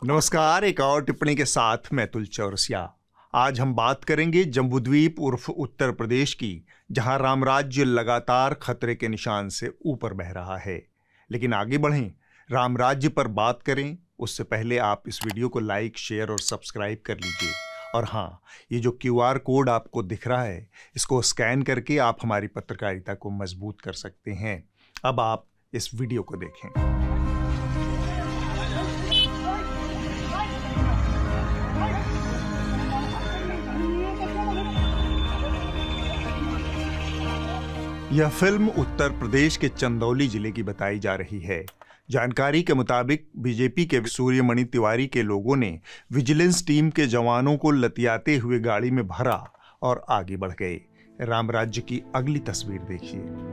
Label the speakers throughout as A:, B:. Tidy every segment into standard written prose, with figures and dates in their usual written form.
A: नमस्कार, एक और टिप्पणी के साथ मैं तुल चौरसिया। आज हम बात करेंगे जम्बूद्वीप उर्फ उत्तर प्रदेश की, जहां रामराज्य लगातार खतरे के निशान से ऊपर बह रहा है। लेकिन आगे बढ़ें, रामराज्य पर बात करें उससे पहले आप इस वीडियो को लाइक, शेयर और सब्सक्राइब कर लीजिए। और हाँ, ये जो QR कोड आपको दिख रहा है, इसको स्कैन करके आप हमारी पत्रकारिता को मजबूत कर सकते हैं। अब आप इस वीडियो को देखें। यह फिल्म उत्तर प्रदेश के चंदौली जिले की बताई जा रही है। जानकारी के मुताबिक बीजेपी के सूर्यमणि तिवारी के लोगों ने विजिलेंस टीम के जवानों को लतियाते हुए गाड़ी में भरा और आगे बढ़ गए। रामराज्य की अगली तस्वीर देखिए।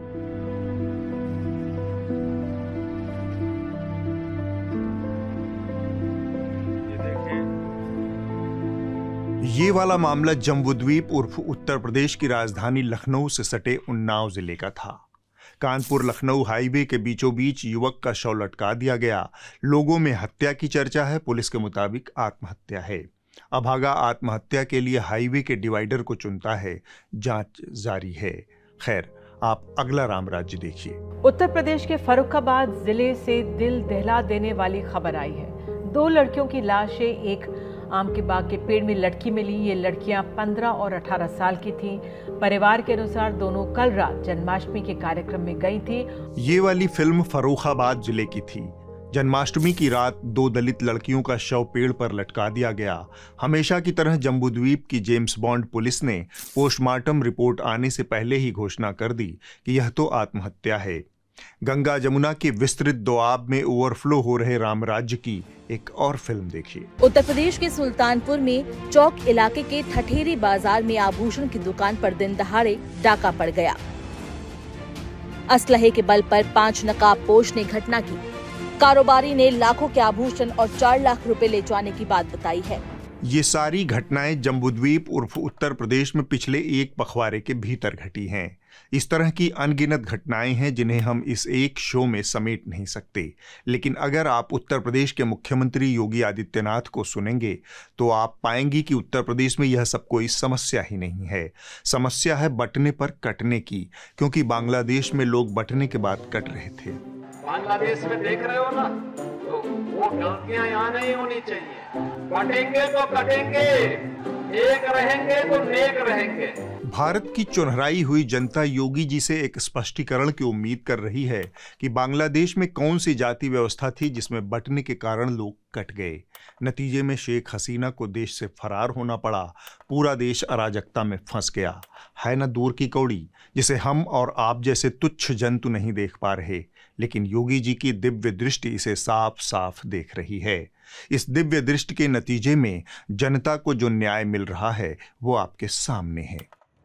A: ये वाला मामला जम्बूद्वीप उर्फ उत्तर प्रदेश की राजधानी लखनऊ से सटे उन्नाव जिले का था। कानपुर लखनऊ हाईवे के बीचों बीच युवक का शव लटका दिया गया। लोगों में हत्या की चर्चा है, पुलिस के मुताबिक आत्महत्या है। अभागा आत्महत्या के लिए हाईवे के डिवाइडर को चुनता है, जांच जारी है। खैर, आप अगला रामराज्य देखिए।
B: उत्तर प्रदेश के फर्रुखाबाद जिले से दिल दहला देने वाली खबर आई है। 2 लड़कियों की लाशें एक आम के बाग के पेड़ में लटकी मिली। ये लड़कियां 15 और 18 साल की थीं। परिवार के अनुसार दोनों कल रात जन्माष्टमी के कार्यक्रम में गई थी।
A: ये वाली फिल्म फर्रुखाबाद जिले की थी। जन्माष्टमी की रात 2 दलित लड़कियों का शव पेड़ पर लटका दिया गया। हमेशा की तरह जम्बूद्वीप की जेम्स बॉन्ड पुलिस ने पोस्टमार्टम रिपोर्ट आने से पहले ही घोषणा कर दी कि यह तो आत्महत्या है। गंगा जमुना के विस्तृत दोआब में ओवरफ्लो हो रहे रामराज्य की एक और फिल्म देखिए।
C: उत्तर प्रदेश के सुल्तानपुर में चौक इलाके के ठठेरी बाजार में आभूषण की दुकान पर दिन दहाड़े डाका पड़ गया। असलहे के बल पर 5 नकाबपोश ने घटना की। कारोबारी ने लाखों के आभूषण और 4 लाख रुपए ले जाने की बात बताई है।
A: ये सारी घटनाएं जम्बूद्वीप उर्फ उत्तर प्रदेश में पिछले एक पखवाड़े के भीतर घटी हैं। इस तरह की अनगिनत घटनाएं हैं जिन्हें हम इस एक शो में समेट नहीं सकते। लेकिन अगर आप उत्तर प्रदेश के मुख्यमंत्री योगी आदित्यनाथ को सुनेंगे तो आप पाएंगे कि उत्तर प्रदेश में यह सब कोई समस्या ही नहीं है। समस्या है बंटने पर कटने की, क्योंकि बांग्लादेश में लोग बंटने के बाद कट रहे थे।
D: बांग्लादेश में देख रहे हो ना, तो वो गलतियां यहाँ नहीं होनी चाहिए। बटेंगे तो कटेंगे, एक रहेंगे तो नेक रहेंगे।
A: भारत की चुनहराई हुई जनता योगी जी से एक स्पष्टीकरण की उम्मीद कर रही है कि बांग्लादेश में कौन सी जाति व्यवस्था थी जिसमें बंटने के कारण लोग कट गए। नतीजे में शेख हसीना को देश से फरार होना पड़ा। पूरा देश अराजकता में फंस गया। है न दूर की कौड़ी, जिसे हम और आप जैसे तुच्छ जंतु नहीं देख पा रहे, लेकिन योगी जी की दिव्य दृष्टि इसे साफ साफ देख रही है। इस दिव्य दृष्टि के नतीजे में जनता को जो न्याय मिल रहा है वो आपके सामने है।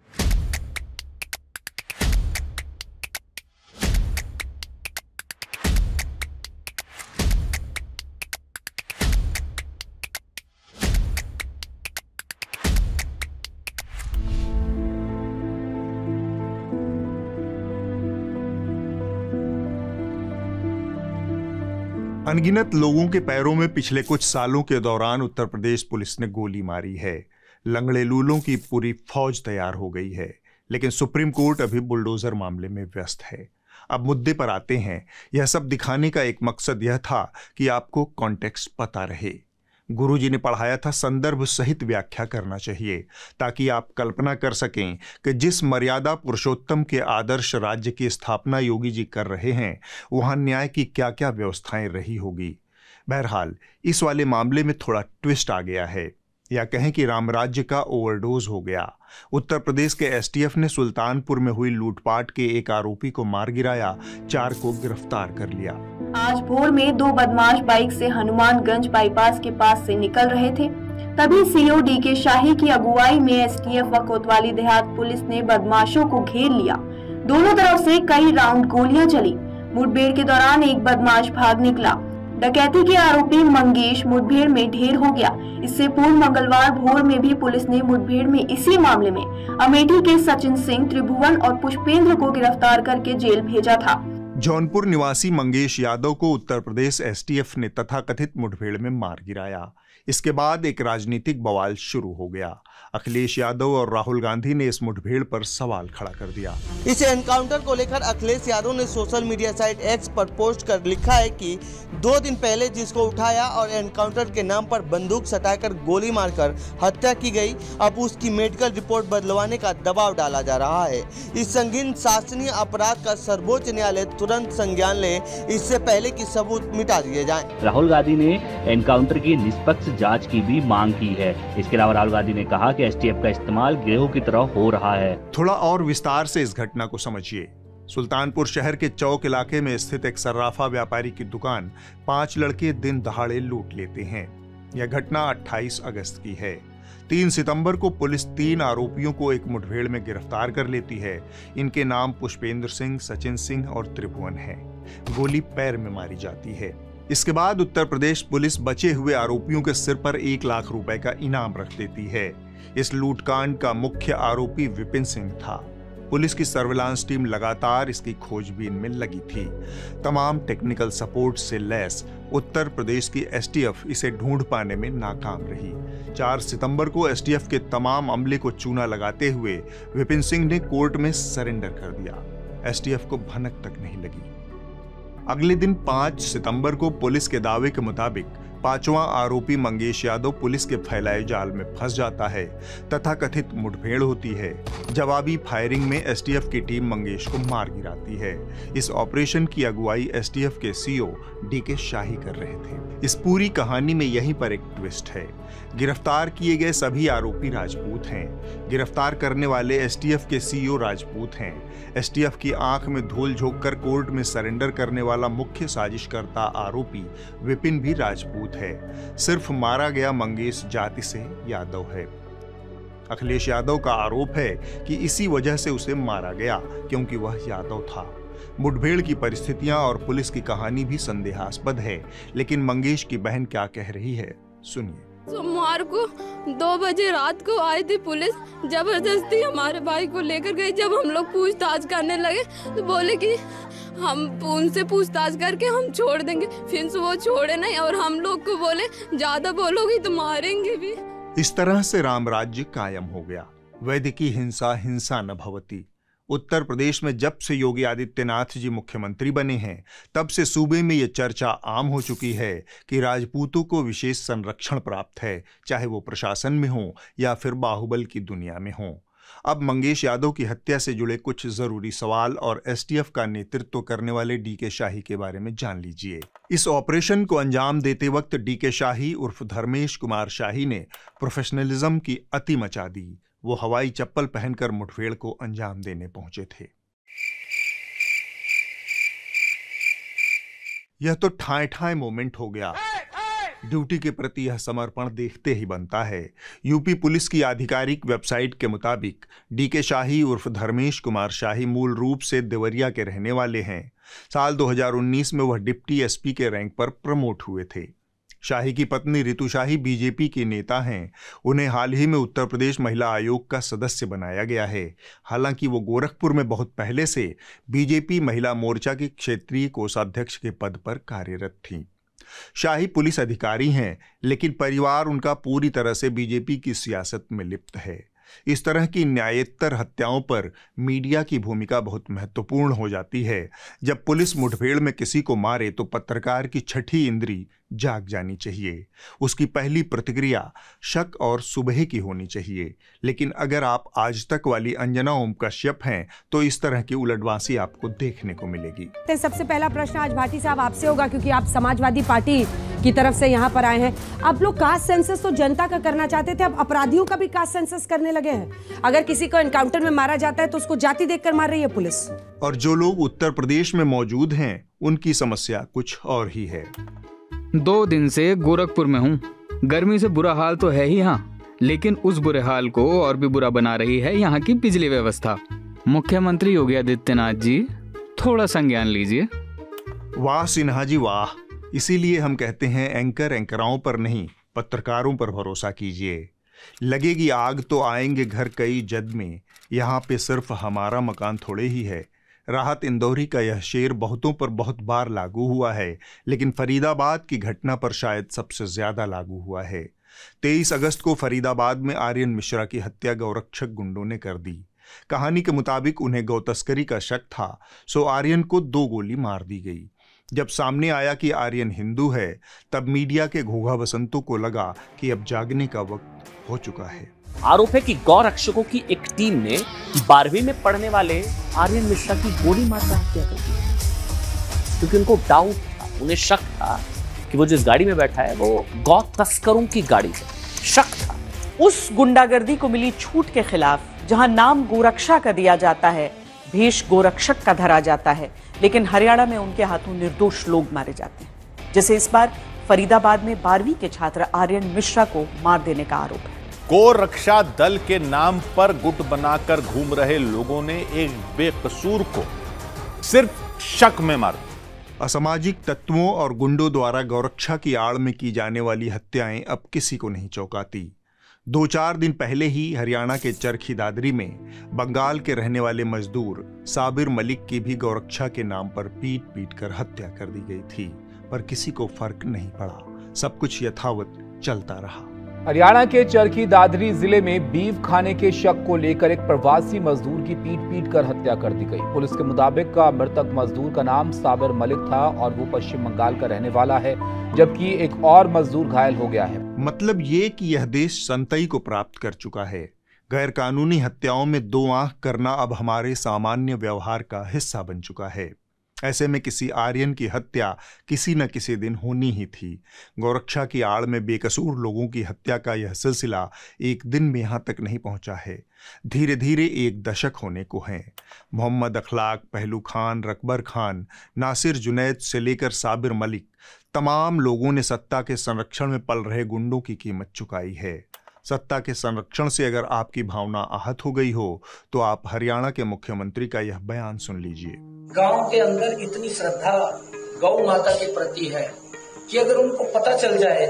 A: अनगिनत लोगों के पैरों में पिछले कुछ सालों के दौरान उत्तर प्रदेश पुलिस ने गोली मारी है। लंगड़े लूलों की पूरी फौज तैयार हो गई है। लेकिन सुप्रीम कोर्ट अभी बुलडोजर मामले में व्यस्त है। अब मुद्दे पर आते हैं। यह सब दिखाने का एक मकसद यह था कि आपको कॉन्टेक्स्ट पता रहे। गुरुजी ने पढ़ाया था संदर्भ सहित व्याख्या करना चाहिए, ताकि आप कल्पना कर सकें कि जिस मर्यादा पुरुषोत्तम के आदर्श राज्य की स्थापना योगी जी कर रहे हैं, वहां न्याय की क्या क्या व्यवस्थाएं रही होगी। बहरहाल, इस वाले मामले में थोड़ा ट्विस्ट आ गया है, या कहें कि रामराज्य का ओवरडोज हो गया। उत्तर प्रदेश के STF ने सुल्तानपुर में हुई लूटपाट के एक आरोपी को मार गिराया, 4 को गिरफ्तार कर लिया।
E: आज भोर में 2 बदमाश बाइक से हनुमानगंज बाईपास के पास से निकल रहे थे। तभी CO DK शाही की अगुवाई में STF व कोतवाली देहात पुलिस ने बदमाशों को घेर लिया। दोनों तरफ से कई राउंड गोलियां चली। मुठभेड़ के दौरान एक बदमाश भाग निकला। डकैती के आरोपी मंगेश मुठभेड़ में ढेर हो गया। इससे पूर्व मंगलवार भोर में भी पुलिस ने मुठभेड़ में इसी मामले में अमेठी के सचिन सिंह, त्रिभुवन और पुष्पेंद्र को गिरफ्तार करके जेल भेजा था।
A: जौनपुर निवासी मंगेश यादव को उत्तर प्रदेश एसटीएफ ने तथाकथित मुठभेड़ में मार गिराया। इसके बाद एक राजनीतिक बवाल शुरू हो गया। अखिलेश यादव और राहुल गांधी ने इस मुठभेड़ पर सवाल खड़ा कर दिया।
F: इस एनकाउंटर को लेकर अखिलेश यादव ने सोशल मीडिया साइट एक्स पर पोस्ट कर लिखा है कि 2 दिन पहले जिसको उठाया और एनकाउंटर के नाम पर बंदूक सटाकर गोली मारकर हत्या की गई, अब उसकी मेडिकल रिपोर्ट बदलवाने का दबाव डाला जा रहा है। इस संगीन शासनीय अपराध का सर्वोच्च न्यायालय तुरंत संज्ञान ले, इससे पहले कि सबूत मिटा दिए जाएं।
G: राहुल गांधी ने एनकाउंटर की निष्पक्ष जांच की भी मांग की है। इसके अलावा राहुल गांधी ने कहा कि एसटीएफ का इस्तेमाल गिरोह की तरह हो रहा है।
A: थोड़ा और विस्तार से इस घटना को समझिए। सुल्तानपुर शहर के चौक इलाके में स्थित एक सर्राफा व्यापारी की दुकान 5 लड़के दिन दहाड़े लूट लेते हैं। यह घटना 28 अगस्त की है। 3 सितंबर को पुलिस 3 आरोपियों को एक मुठभेड़ में गिरफ्तार कर लेती है। इनके नाम पुष्पेंद्र सिंह, सचिन सिंह और त्रिभुवन है। गोली पैर में मारी जाती है। इसके बाद उत्तर प्रदेश पुलिस बचे हुए आरोपियों के सिर पर 1 लाख रुपए का इनाम रख देती है। इस लूटकांड का मुख्य आरोपी विपिन सिंह था। पुलिस की सर्विलांस टीम लगातार इसकी खोजबीन में लगी थी। तमाम टेक्निकल सपोर्ट से लैस उत्तर प्रदेश की एसटीएफ इसे ढूंढ पाने में नाकाम रही। 4 सितंबर को एसटीएफ के तमाम अमले को चूना लगाते हुए विपिन सिंह ने कोर्ट में सरेंडर कर दिया। एसटीएफ को भनक तक नहीं लगी। अगले दिन 5 सितंबर को पुलिस के दावे के मुताबिक 5वां आरोपी मंगेश यादव पुलिस के फैलाए जाल में फंस जाता है। तथाकथित मुठभेड़ होती है। जवाबी फायरिंग में एसटीएफ की टीम मंगेश को मार गिराती है। इस ऑपरेशन की अगुवाई एसटीएफ के सीओ डीके शाही कर रहे थे। इस पूरी कहानी में यहीं पर एक ट्विस्ट है। गिरफ्तार किए गए सभी आरोपी राजपूत हैं। गिरफ्तार करने वाले एसटीएफ के सीईओ राजपूत हैं। एसटीएफ की आंख में धूल झोंककर कोर्ट में सरेंडर करने वाला मुख्य साजिशकर्ता आरोपी विपिन भी राजपूत है। सिर्फ मारा गया मंगेश जाति से यादव है। अखिलेश यादव का आरोप है कि इसी वजह से उसे मारा गया, क्योंकि वह यादव था। मुठभेड़ की परिस्थितियां और पुलिस की कहानी भी संदेहास्पद है, लेकिन मंगेश की बहन क्या कह रही है, सुनिए।
H: सोमवार को 2 बजे रात को आई थी पुलिस, जबरदस्ती हमारे भाई को लेकर गई। जब हम लोग पूछताछ करने लगे तो बोले कि हम उनसे पूछताछ करके हम छोड़ देंगे। फिर वो छोड़े नहीं और हम लोग को बोले ज्यादा बोलोगी तो मारेंगे भी।
A: इस तरह से राम राज्य कायम हो गया। वैदिकी हिंसा हिंसा न भवति। उत्तर प्रदेश में जब से योगी आदित्यनाथ जी मुख्यमंत्री बने हैं, तब से सूबे में ये चर्चा आम हो चुकी है कि राजपूतों को विशेष संरक्षण प्राप्त है, चाहे वो प्रशासन में हो या फिर बाहुबल की दुनिया में हो। अब मंगेश यादव की हत्या से जुड़े कुछ जरूरी सवाल और एसटीएफ का नेतृत्व करने वाले डीके शाही के बारे में जान लीजिए। इस ऑपरेशन को अंजाम देते वक्त डीके शाही उर्फ धर्मेश कुमार शाही ने प्रोफेशनलिज्म की अति मचा दी। वो हवाई चप्पल पहनकर मुठभेड़ को अंजाम देने पहुंचे थे। यह तो ठाए ठाए मोमेंट हो गया। ड्यूटी के प्रति यह समर्पण देखते ही बनता है। यूपी पुलिस की आधिकारिक वेबसाइट के मुताबिक डीके शाही उर्फ धर्मेश कुमार शाही मूल रूप से देवरिया के रहने वाले हैं। साल 2019 में वह डिप्टी एसपी के रैंक पर प्रमोट हुए थे। शाही की पत्नी रितु शाही बीजेपी की नेता हैं। उन्हें हाल ही में उत्तर प्रदेश महिला आयोग का सदस्य बनाया गया है। हालांकि वो गोरखपुर में बहुत पहले से बीजेपी महिला मोर्चा की क्षेत्रीय कोषाध्यक्ष के पद पर कार्यरत थीं। शाही पुलिस अधिकारी हैं, लेकिन परिवार उनका पूरी तरह से बीजेपी की सियासत में लिप्त है। इस तरह की न्यायोत्तर हत्याओं पर मीडिया की भूमिका बहुत महत्वपूर्ण हो जाती है। जब पुलिस मुठभेड़ में किसी को मारे तो पत्रकार की छठी इंद्री जाग जानी चाहिए। उसकी पहली प्रतिक्रिया शक और सुबह की होनी चाहिए। लेकिन अगर आप आज तक वाली अंजना ओम कश्यप हैं तो इस तरह की उलटवासी आपको देखने को मिलेगी।
I: सबसे पहला प्रश्न आज भाटी साहब आपसे होगा, क्योंकि आप समाजवादी पार्टी की तरफ से यहाँ पर आए हैं। आप लोग कास्ट सेंसस तो जनता का करना चाहते थे, अब अपराधियों का भी कास्ट सेंसस करने लगे हैं। अगर किसी को एनकाउंटर में मारा जाता है तो उसको जाति देखकर मार रही है पुलिस।
A: और जो लोग उत्तर प्रदेश में मौजूद हैं उनकी समस्या कुछ और ही है।
J: 2 दिन से गोरखपुर में हूँ। गर्मी से बुरा हाल तो है ही यहाँ, लेकिन उस बुरे हाल को और भी बुरा बना रही है यहाँ की बिजली व्यवस्था। मुख्यमंत्री योगी आदित्यनाथ जी, थोड़ा संज्ञान लीजिए।
A: वाह सिन्हा जी वाह। इसीलिए हम कहते हैं एंकराओं पर नहीं, पत्रकारों पर भरोसा कीजिए। लगेगी आग तो आएंगे घर कई जद में। यहाँ पे सिर्फ हमारा मकान थोड़े ही है, राहत इंदौरी का यह शेर बहुतों पर बहुत बार लागू हुआ है, लेकिन फरीदाबाद की घटना पर शायद सबसे ज्यादा लागू हुआ है। 23 अगस्त को फरीदाबाद में आर्यन मिश्रा की हत्या गौरक्षक गुंडों ने कर दी। कहानी के मुताबिक उन्हें गौ तस्करी का शक था, सो आर्यन को 2 गोली मार दी गई। जब सामने आया कि आर्यन हिंदू है, तब मीडिया के घोघा बसंतों को लगा कि अब जागने का वक्त हो चुका है।
K: आरोप है कि गौ रक्षकों की एक टीम ने 12वीं में पढ़ने वाले आर्यन मिश्रा की गोली मारकर हत्या कर दी, क्योंकि उनको डाउट था, उन्हें शक था कि वो जिस गाड़ी में बैठा है वो गौ तस्करों की गाड़ी है। शक था।
L: उस गुंडागर्दी को मिली छूट के खिलाफ जहां नाम गोरक्षा का दिया जाता है, भेष गोरक्षक का धरा जाता है, लेकिन हरियाणा में उनके हाथों निर्दोष लोग मारे जाते हैं। जैसे इस बार फरीदाबाद में 12वीं के छात्र आर्यन मिश्रा को मार देने का आरोप है।
M: गौ रक्षा दल के नाम पर गुट बनाकर घूम रहे लोगों ने एक बेकसूर को सिर्फ शक में मार दिया।
A: असामाजिक तत्वों और गुंडों द्वारा गौरक्षा की आड़ में की जाने वाली हत्याएं अब किसी को नहीं चौंकाती। 2-4 दिन पहले ही हरियाणा के चरखी दादरी में बंगाल के रहने वाले मजदूर साबिर मलिक की भी गौरक्षा के नाम पर पीट कर हत्या कर दी गई थी, पर किसी को फर्क नहीं पड़ा। सब कुछ यथावत चलता रहा।
N: हरियाणा के चरखी दादरी जिले में बीफ खाने के शक को लेकर एक प्रवासी मजदूर की पीट कर हत्या कर दी गई। पुलिस के मुताबिक मृतक मजदूर का नाम साबिर मलिक था और वो पश्चिम बंगाल का रहने वाला है, जबकि एक और मजदूर घायल हो गया है।
A: मतलब ये कि यह देश संतई को प्राप्त कर चुका है। गैर कानूनी हत्याओं में 2 आंख करना अब हमारे सामान्य व्यवहार का हिस्सा बन चुका है। ऐसे में किसी आर्यन की हत्या किसी न किसी दिन होनी ही थी। गौरक्षा की आड़ में बेकसूर लोगों की हत्या का यह सिलसिला एक दिन में यहां तक नहीं पहुंचा है, धीरे धीरे 1 दशक होने को है। मोहम्मद अखलाक, पहलू खान, रकबर खान, नासिर जुनैद से लेकर साबिर मलिक, तमाम लोगों ने सत्ता के संरक्षण में पल रहे गुंडों की कीमत चुकाई है। सत्ता के संरक्षण से अगर आपकी भावना आहत हो गई हो तो आप हरियाणा के मुख्यमंत्री का यह बयान सुन लीजिए।
O: गांव के अंदर इतनी श्रद्धा गौ माता के प्रति है कि अगर उनको पता चल जाए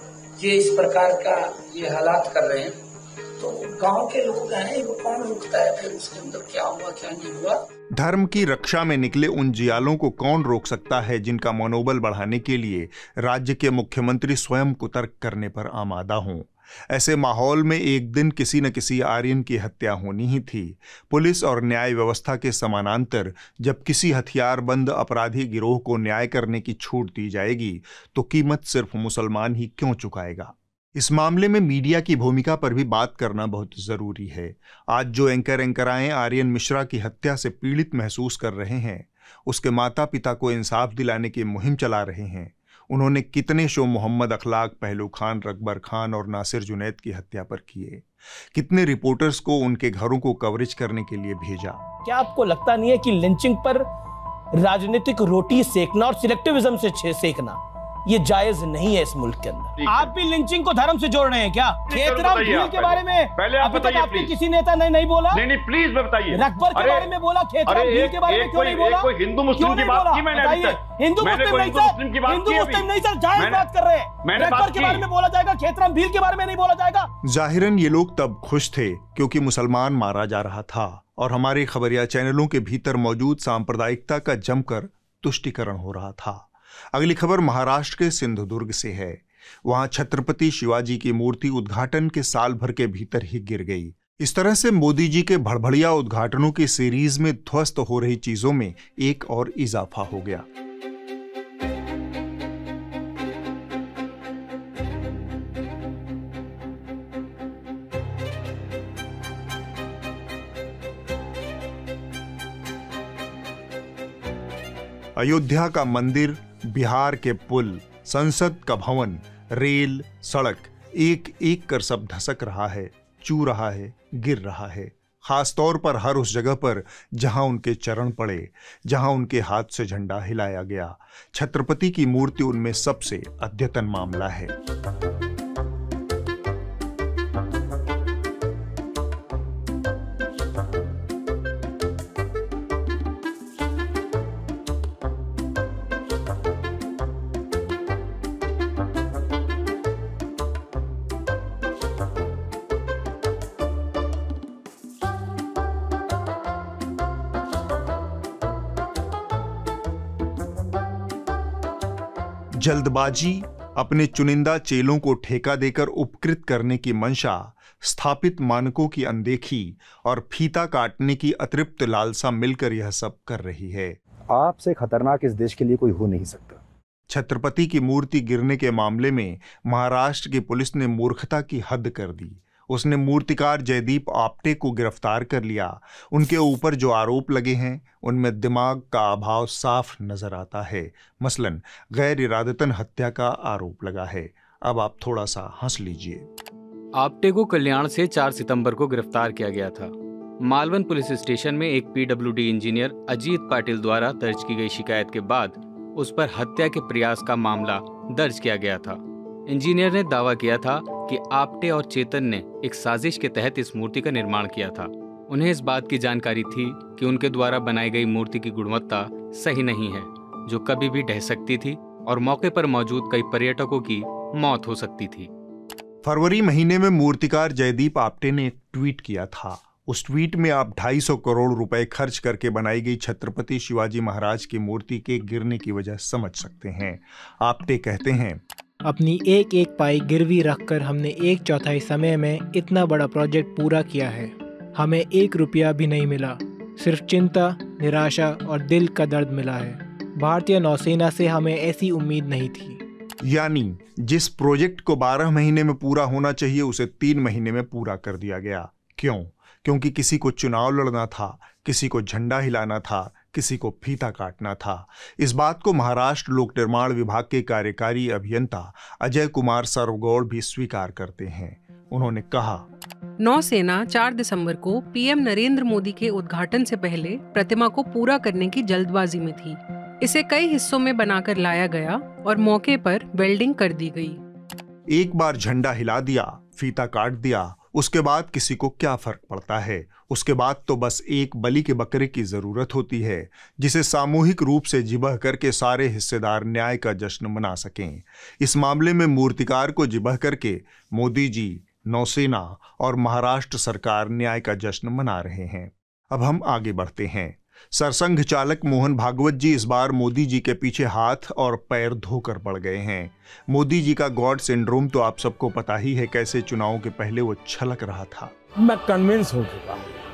O: कि इस प्रकार का ये हालात कर रहे हैं, तो गांव के लोग हैं, वो कौन रुकता है फिर उसके अंदर क्या हुआ क्या नहीं हुआ।
A: धर्म की रक्षा में निकले उन जियालों को कौन रोक सकता है जिनका मनोबल बढ़ाने के लिए राज्य के मुख्यमंत्री स्वयं कुतर्क करने पर आमादा हों। ऐसे माहौल में एक दिन किसी न किसी आर्यन की हत्या होनी ही थी। पुलिस और न्याय व्यवस्था के समानांतर जब किसी हथियारबंद अपराधी गिरोह को न्याय करने की छूट दी जाएगी तो कीमत सिर्फ मुसलमान ही क्यों चुकाएगा। इस मामले में मीडिया की भूमिका पर भी बात करना बहुत जरूरी है। आज जो एंकराएं आर्यन मिश्रा की हत्या से पीड़ित महसूस कर रहे हैं, उसके माता पिता को इंसाफ दिलाने की मुहिम चला रहे हैं। उन्होंने कितने शो मोहम्मद अखलाक, पहलू खान, रकबर खान और नासिर जुनैद की हत्या पर किए, कितने रिपोर्टर्स को उनके घरों को कवरेज करने के लिए भेजा।
P: क्या आपको लगता नहीं है कि लिंचिंग पर राजनीतिक रोटी सेकना और सिलेक्टिविज्म से सेकना ये जायज नहीं है इस मुल्क के अंदर। आप भी लिंचिंग को धर्म से जोड़ रहे हैं क्या? खेतराम भील के बारे में
D: पहले आप बताइए,
P: आपके किसी नेता ने नहीं बोला?
D: नहीं प्लीज बताइए।
P: रकबर के बारे में बोला, खेतराम भील के बारे में क्यों नहीं बोला?
D: कोई हिंदू मुस्लिम की बात की मैंने अभी तक?
P: हिंदू मुस्लिम नहीं सर, जायज बात कर रहे हैं। रकबर के बारे में बोला जाएगा, खेतराम भील के बारे में नहीं बोला जाएगा।
A: जाहिरन ये लोग तब खुश थे क्योंकि मुसलमान मारा जा रहा था और हमारे खबरिया चैनलों के भीतर मौजूद सांप्रदायिकता का जमकर तुष्टीकरण हो रहा था। अगली खबर महाराष्ट्र के सिंधुदुर्ग से है। वहां छत्रपति शिवाजी की मूर्ति उद्घाटन के साल भर के भीतर ही गिर गई। इस तरह से मोदी जी के भड़भड़िया उद्घाटनों की सीरीज में ध्वस्त हो रही चीजों में एक और इजाफा हो गया। अयोध्या का मंदिर, बिहार के पुल, संसद का भवन, रेल, सड़क, एक एक कर सब धसक रहा है, चू रहा है, गिर रहा है। खासतौर पर हर उस जगह पर जहां उनके चरण पड़े, जहां उनके हाथ से झंडा हिलाया गया। छत्रपति की मूर्ति उनमें सबसे अद्यतन मामला है। जल्दबाजी, अपने चुनिंदा चेलों को ठेका देकर उपकृत करने की मंशा, स्थापित मानकों की अनदेखी और फीता काटने की अतृप्त लालसा मिलकर यह सब कर रही है।
Q: आपसे खतरनाक इस देश के लिए कोई हो नहीं सकता।
A: छत्रपति की मूर्ति गिरने के मामले में महाराष्ट्र की पुलिस ने मूर्खता की हद कर दी। उसने मूर्तिकार जयदीप आप्टे को गिरफ्तार कर लिया। उनके ऊपर जो आरोप लगे हैं उनमें दिमाग का अभाव साफ नजर आता है। मसलन गैर इरादतन हत्या का आरोप लगा है। अब आप थोड़ा सा हंस लीजिए।
J: आप्टे को कल्याण से 4 सितंबर को गिरफ्तार किया गया था। मालवन पुलिस स्टेशन में एक पीडब्ल्यूडी इंजीनियर अजीत पाटिल द्वारा दर्ज की गई शिकायत के बाद उस पर हत्या के प्रयास का मामला दर्ज किया गया था। इंजीनियर ने दावा किया था कि आप्टे और चेतन ने एक साजिश के तहत इस मूर्ति का निर्माण किया था। उन्हें इस बात की जानकारी थी कि उनके द्वारा बनाई गई मूर्ति की गुणवत्ता सही नहीं है, जो कभी भी ढह सकती थी और मौके पर मौजूद कई पर्यटकों की मौत हो सकती थी।
A: फरवरी महीने में मूर्तिकार जयदीप आप्टे ने एक ट्वीट किया था। उस ट्वीट में आप 250 करोड़ रुपए खर्च करके बनाई गई छत्रपति शिवाजी महाराज की मूर्ति के गिरने की वजह समझ सकते हैं। आप्टे कहते हैं,
R: अपनी एक एक पाई गिरवी रखकर हमने 1/4 समय में इतना बड़ा प्रोजेक्ट पूरा किया है। हमें 1 रुपया भी नहीं मिला, सिर्फ चिंता, निराशा और दिल का दर्द मिला है। भारतीय नौसेना से हमें ऐसी उम्मीद नहीं थी।
A: यानी जिस प्रोजेक्ट को 12 महीने में पूरा होना चाहिए उसे 3 महीने में पूरा कर दिया गया। क्यों? क्योंकि किसी को चुनाव लड़ना था, किसी को झंडा हिलाना था, किसी को फीता काटना था। इस बात को महाराष्ट्र लोक निर्माण विभाग के कार्यकारी अभियंता अजय कुमार सर्वगौड़ भी स्वीकार करते हैं। उन्होंने कहा,
S: नौसेना 4 दिसंबर को पीएम नरेंद्र मोदी के उद्घाटन से पहले प्रतिमा को पूरा करने की जल्दबाजी में थी। इसे कई हिस्सों में बनाकर लाया गया और मौके पर वेल्डिंग कर दी गई।
A: एक बार झंडा हिला दिया, फीता काट दिया, उसके बाद किसी को क्या फर्क पड़ता है? उसके बाद तो बस एक बलि के बकरे की जरूरत होती है जिसे सामूहिक रूप से जिबह करके सारे हिस्सेदार न्याय का जश्न मना सकें। इस मामले में मूर्तिकार को जिबह करके मोदी जी, नौसेना और महाराष्ट्र सरकार न्याय का जश्न मना रहे हैं। अब हम आगे बढ़ते हैं। सरसंघ चालक मोहन भागवत जी इस बार मोदी जी के पीछे हाथ और पैर धोकर पड़ गए हैं। मोदी जी का गॉड सिंड्रोम तो आप सबको पता ही है, कैसे चुनावों के पहले वो छलक रहा था।
T: मैं कन्विंस हो चुका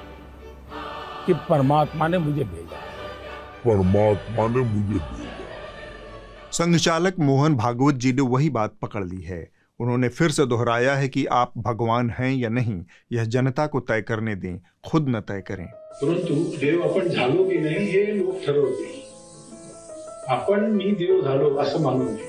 T: हूं कि परमात्मा ने मुझे भेजा, परमात्मा ने मुझे भेजा।
A: संघ चालक मोहन भागवत जी ने वही बात पकड़ ली है। उन्होंने फिर से दोहराया है कि आप भगवान हैं या नहीं यह जनता को तय करने दें, खुद न तय करें।
U: परंतु देव आपण झालो की नाही हे लोक ठरवतील। आपण मी देव झालो असं मानू नये।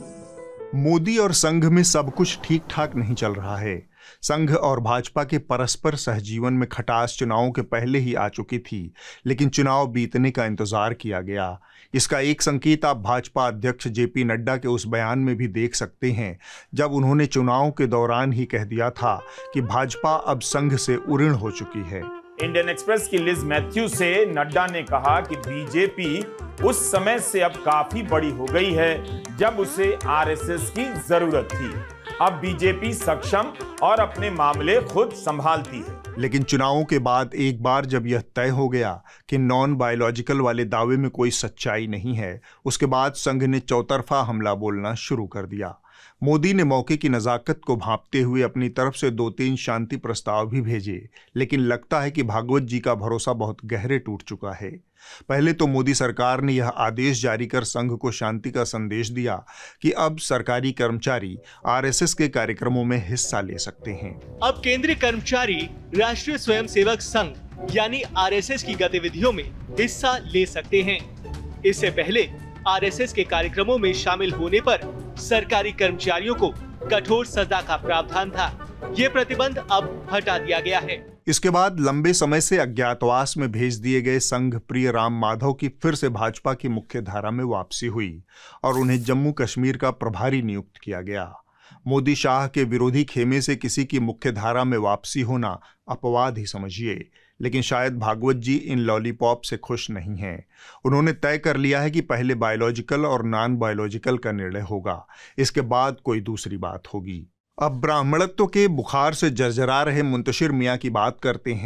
A: मोदी और संघ में सब कुछ ठीक ठाक नहीं चल रहा है। संघ और भाजपा के परस्पर सहजीवन में खटास चुनावों के पहले ही आ चुकी थी, लेकिन चुनाव बीतने का इंतजार किया गया। इसका एक संकेत आप भाजपा अध्यक्ष जेपी नड्डा के उस बयान में भी देख सकते हैं, जब उन्होंने चुनाव के दौरान ही कह दिया था कि भाजपा अब संघ से उऋण हो चुकी है।
V: इंडियन एक्सप्रेस की लिज मैथ्यू से नड्डा ने कहा कि बीजेपी उस समय से अब काफी बड़ी हो गई है जब उसे आरएसएस की जरूरत थी। अब बीजेपी सक्षम और अपने मामले खुद संभालती है।
A: लेकिन चुनावों के बाद एक बार जब यह तय हो गया कि नॉन बायोलॉजिकल वाले दावे में कोई सच्चाई नहीं है, उसके बाद संघ ने चौतरफा हमला बोलना शुरू कर दिया। मोदी ने मौके की नज़ाकत को भांपते हुए अपनी तरफ से 2-3 शांति प्रस्ताव भी भेजे, लेकिन लगता है कि भागवत जी का भरोसा बहुत गहरे टूट चुका है। पहले तो मोदी सरकार ने यह आदेश जारी कर संघ को शांति का संदेश दिया कि अब सरकारी कर्मचारी आरएसएस के कार्यक्रमों में हिस्सा ले सकते हैं।
W: अब केंद्रीय कर्मचारी राष्ट्रीय स्वयंसेवक संघ यानी आरएसएस की गतिविधियों में हिस्सा ले सकते हैं। इससे पहले आरएसएस के कार्यक्रमों में शामिल होने पर सरकारी कर्मचारियों को कठोर सजा का प्रावधान था। ये प्रतिबंध अब हटा दिया गया है।
A: इसके बाद लंबे समय से अज्ञातवास में भेज दिए गए संघ प्रिय राम माधव की फिर से भाजपा की मुख्य धारा में वापसी हुई और उन्हें जम्मू कश्मीर का प्रभारी नियुक्त किया गया। मोदी शाह के विरोधी खेमे से किसी की मुख्य धारा में वापसी होना अपवाद ही समझिए, लेकिन शायद भागवत जी इन लॉलीपॉप से खुश नहीं हैं। उन्होंने तय कर लिया है कि पहले बायोलॉजिकल और नॉन बायोलॉजिकल का निर्णय होगा, इसके बाद कोई दूसरी बात होगी। अब ब्राह्मणत्व के बुखार से जर्जरा रहे मुंतशिर मियाँ की बात करते हैं।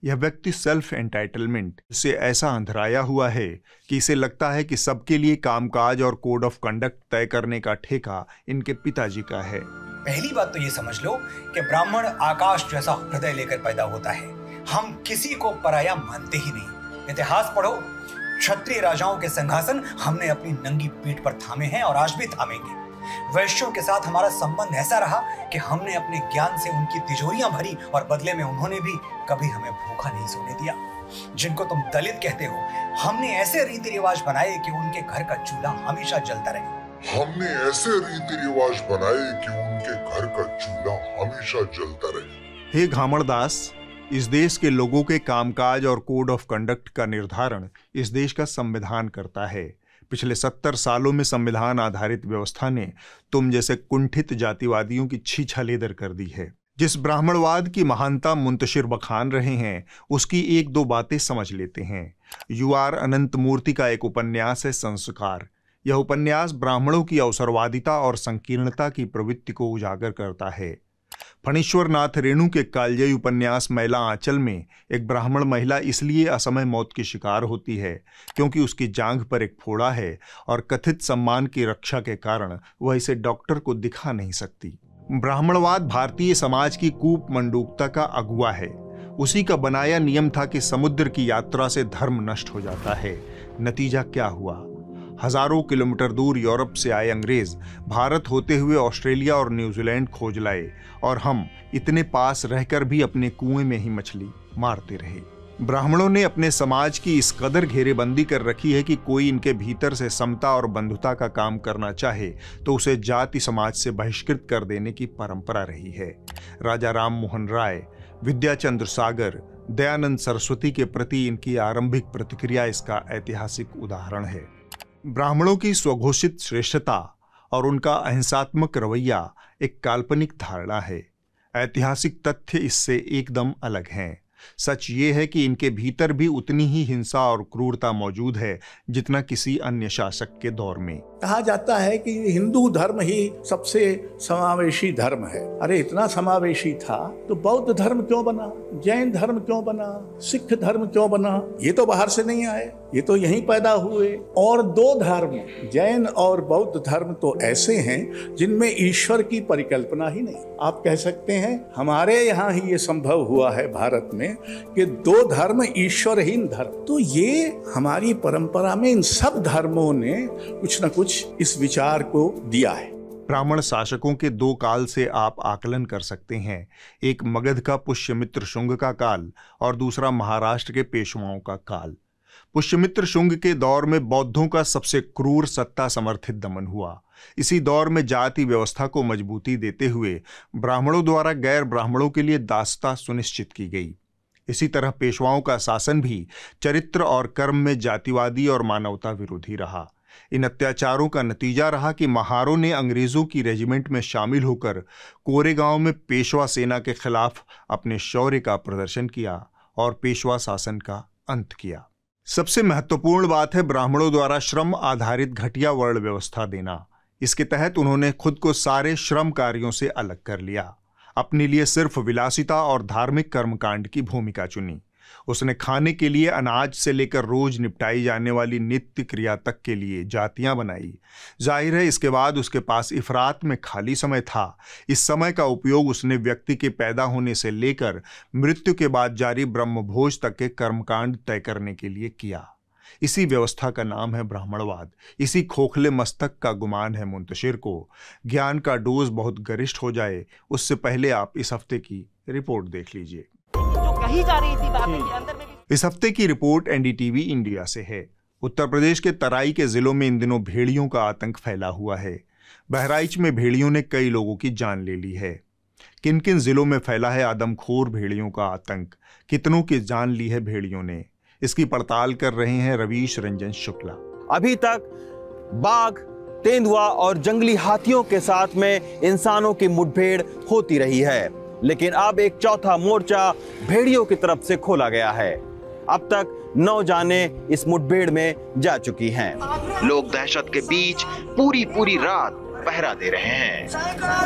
A: यह व्यक्ति सेल्फ एंटाइटलमेंट से ऐसा अंधराया हुआ है कि इसे लगता है कि सबके लिए कामकाज और कोड ऑफ कंडक्ट तय करने का ठेका इनके पिताजी का है।
B: पहली बात तो ये समझ लो कि ब्राह्मण आकाश जैसा हृदय लेकर पैदा होता है। हम किसी को पराया मानते ही नहीं। इतिहास पढ़ो, क्षत्रिय राजाओं के सिंहासन हमने अपनी नंगी पीठ पर थामे हैं और आज भी थामेंगे। वैश्यों के साथ हमारा संबंध ऐसा रहा कि हमने अपने ज्ञान से उनकी तिजोरियां भरी और बदले में उन्होंने भी कभी हमें भूखा नहीं सोने दिया। जिनको तुम दलित कहते हो, हमने ऐसे रीति रिवाज बनाए कि उनके घर का चूल्हा हमेशा जलता रहे।
C: हमने ऐसे रीति रिवाज बनाए कि उनके घर का चूल्हा हमेशा जलता रहे।
A: हे घामड़दास, इस देश के लोगों के कामकाज और कोड ऑफ कंडक्ट का निर्धारण इस देश का संविधान करता है। पिछले 70 सालों में संविधान आधारित व्यवस्था ने तुम जैसे कुंठित जातिवादियों की छीछालेदर कर दी है। जिस ब्राह्मणवाद की महानता मुंतशिर बखान रहे हैं, उसकी एक दो बातें समझ लेते हैं। UR अनंत मूर्ति का एक उपन्यास है संस्कार। यह उपन्यास ब्राह्मणों की अवसरवादिता और संकीर्णता की प्रवृत्ति को उजागर करता है। फणीश्वर नाथ रेणु के कालजयी उपन्यास मैला आंचल में एक ब्राह्मण महिला इसलिए असमय मौत की शिकार होती है क्योंकि उसकी जांघ पर एक फोड़ा है और कथित सम्मान की रक्षा के कारण वह इसे डॉक्टर को दिखा नहीं सकती। ब्राह्मणवाद भारतीय समाज की कूप मंडूकता का अगुआ है। उसी का बनाया नियम था कि समुद्र की यात्रा से धर्म नष्ट हो जाता है। नतीजा क्या हुआ? हजारों किलोमीटर दूर यूरोप से आए अंग्रेज भारत होते हुए ऑस्ट्रेलिया और न्यूजीलैंड खोज लाए और हम इतने पास रहकर भी अपने कुएं में ही मछली मारते रहे। ब्राह्मणों ने अपने समाज की इस कदर घेरेबंदी कर रखी है कि कोई इनके भीतर से समता और बंधुता का काम करना चाहे तो उसे जाति समाज से बहिष्कृत कर देने की परंपरा रही है। राजा राम मोहन राय, विद्याचंद्र सागर, दयानंद सरस्वती के प्रति इनकी आरंभिक प्रतिक्रिया इसका ऐतिहासिक उदाहरण है। ब्राह्मणों की स्वघोषित श्रेष्ठता और उनका अहिंसात्मक रवैया एक काल्पनिक धारणा है। ऐतिहासिक तथ्य इससे एकदम अलग हैं। सच ये है कि इनके भीतर भी उतनी ही हिंसा और क्रूरता मौजूद है जितना किसी अन्य शासक के दौर में।
T: कहा जाता है कि हिंदू धर्म ही सबसे समावेशी धर्म है। अरे इतना समावेशी था तो बौद्ध धर्म क्यों बना, जैन धर्म क्यों बना, सिख धर्म क्यों बना? ये तो बाहर से नहीं आए, ये तो यहीं पैदा हुए। और दो धर्म, जैन और बौद्ध धर्म तो ऐसे हैं जिनमें ईश्वर की परिकल्पना ही नहीं। आप कह सकते हैं हमारे यहाँ ही ये संभव हुआ है भारत में कि दो धर्म ईश्वरहीन धर्म। तो ये हमारी परंपरा में इन सब धर्मों ने कुछ न कुछ इस विचार को दिया है।
A: ब्राह्मण शासकों के दो काल से आप आकलन कर सकते हैं। एक मगध का पुष्यमित्र शुंग का काल और दूसरा महाराष्ट्र के पेशवाओं का काल। पुष्यमित्र शुंग के दौर में बौद्धों का सबसे क्रूर सत्ता समर्थित दमन हुआ। इसी दौर में जाति व्यवस्था को मजबूती देते हुए ब्राह्मणों द्वारा गैर ब्राह्मणों के लिए दासता सुनिश्चित की गई। इसी तरह पेशवाओं का शासन भी चरित्र और कर्म में जातिवादी और मानवता विरोधी रहा। इन अत्याचारों का नतीजा रहा कि महारों ने अंग्रेजों की रेजिमेंट में शामिल होकर कोरेगांव में पेशवा सेना के खिलाफ अपने शौर्य का प्रदर्शन किया और पेशवा शासन का अंत किया। सबसे महत्वपूर्ण बात है ब्राह्मणों द्वारा श्रम आधारित घटिया वर्ण व्यवस्था देना। इसके तहत उन्होंने खुद को सारे श्रम कार्यों से अलग कर लिया। अपने लिए सिर्फ विलासिता और धार्मिक कर्मकांड की भूमिका चुनी। उसने खाने के लिए अनाज से लेकर रोज निपटाई जाने वाली नित्य क्रिया तक के लिए जातियां बनाई। जाहिर है इसके बाद उसके पास इफरात में खाली समय था। इस समय का उपयोग उसने व्यक्ति के पैदा होने से लेकर मृत्यु के बाद जारी ब्रह्मभोज तक के कर्मकांड तय करने के लिए किया। इसी व्यवस्था का नाम है ब्राह्मणवाद। इसी खोखले मस्तक का गुमान है मुंतशिर को। ज्ञान का डोज बहुत गरिष्ठ हो जाए उससे पहले आप इस हफ्ते की रिपोर्ट देख लीजिए।
E: जो कही जा रही थी बातें के अंदर में भी।
A: इस हफ्ते की रिपोर्ट NDTV इंडिया से है। उत्तर प्रदेश के तराई के जिलों में इन दिनों भेड़ियों का आतंक फैला हुआ है। बहराइच में भेड़ियों ने कई लोगों की जान ले ली है। किन किन जिलों में फैला है आदमखोर भेड़ियों का आतंक, कितनों की जान ली है भेड़ियों ने, इसकी पड़ताल कर रहे हैं रवीश रंजन शुक्ला।
X: अभी तक बाघ, तेंदुआ और जंगली हाथियों के साथ में इंसानों की मुठभेड़ होती रही है, लेकिन अब एक चौथा मोर्चा भेड़ियों की तरफ से खोला गया है। अब तक 9 जाने इस मुठभेड़ में जा चुकी हैं। लोग दहशत के बीच पूरी रात पहरा दे रहे हैं।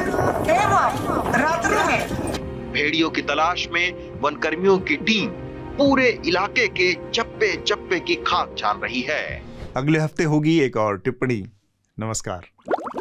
X: भेड़ियों की तलाश में वनकर्मियों की टीम
F: पूरे इलाके के चप्पे चप्पे की खाक छान रही है।
A: अगले हफ्ते होगी एक और टिप्पणी। नमस्कार।